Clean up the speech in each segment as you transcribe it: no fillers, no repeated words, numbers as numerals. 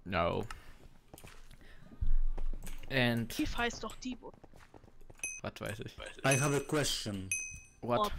No. And Tief heißt doch Dieb. was weiß ich. I have a question. What?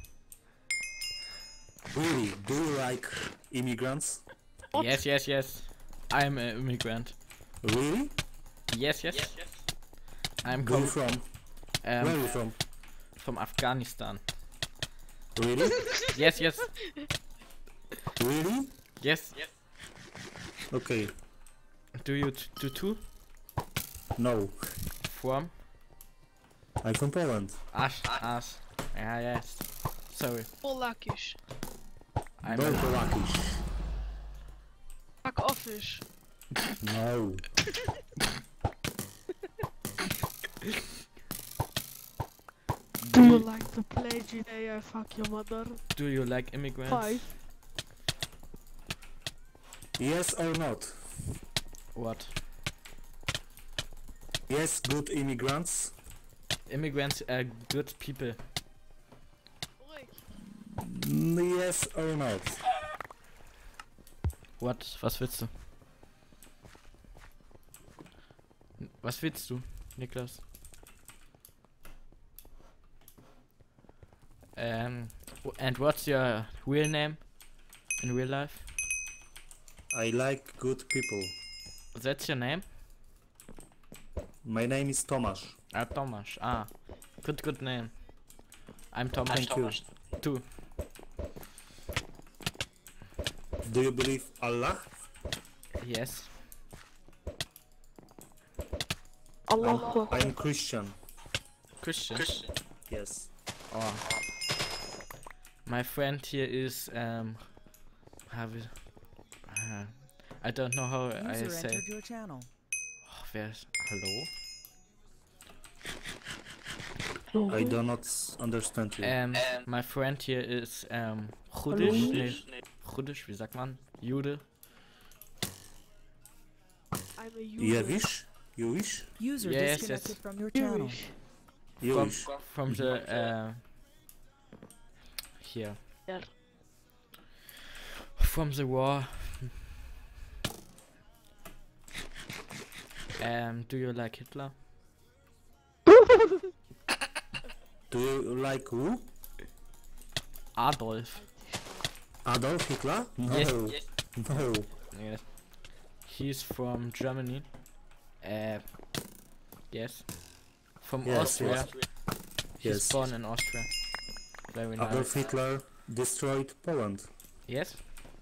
Really, do you like immigrants? What? Yes, yes, yes. I'm an immigrant. Really? Yes, yes. I'm Where you from? Where are you from from? Afghanistan. Really? Yes, yes, Really? yes. Okay. Do you do too? No. From I'm from Poland. Ash. Yeah, yes. Sorry. Polakisch. I'm No a, Polakish. Fuck offish. No. Do you like to play GTA? Fuck your mother. do you like immigrants? 5. Yes or not? What? Yes, good immigrants. Immigrants are good people. Yes or not? What? Was willst du? Was willst du, Niklas? And what's your real name in real life? I like good people. That's your name? My name is Tomasz. Tomasz. Good name. I'm Tomasz. Thank you. Too. Do you believe Allah? Yes. Allah. I'm Christian. Christian. Yes. Oh. My friend here is I don't know how I User say. entered your channel. Oh, wer ist? Hallo? I do not understand you. My friend here is Chudisch. Nee, Chudisch, wie sagt man? Jude. I'm a Jewish? Jewish? User Yes, disconnected yes. from your channel. Jewish. From the here. Yeah. From the war. Do you like Hitler? Do you like who? Adolf. Adolf Hitler? No. Yes. No. Yes. He's from Germany. Yes. From Yes, Austria. He's Yes. born in Austria. Very nice. Adolf Hitler destroyed Poland. Yes.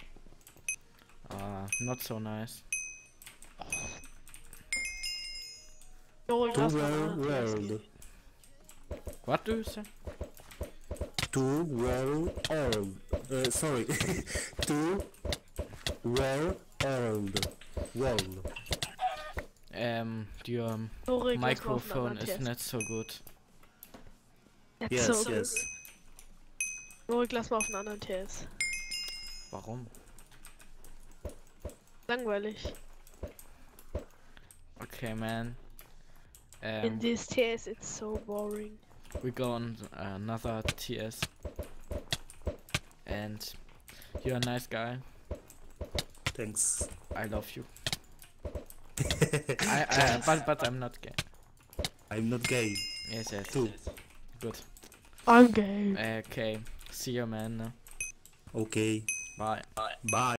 Not so nice. Jorik, To lass the mal an. world. What do you say? To world old. Sorry. To world old. World. Your Jorik, lass mal auf einen microphone anderen is Test. not so good. Jetzt Yes, so. yes. Jorik, lass mal auf einen anderen Test. Warum? Langweilig. Okay, man. In this TS, it's so boring. We go on another TS. And you're a nice guy. Thanks. I love you. But I'm not gay. I'm not gay. Yes, yes. Too. Good. I'm gay. Okay. See you, man. Okay. Bye. Bye.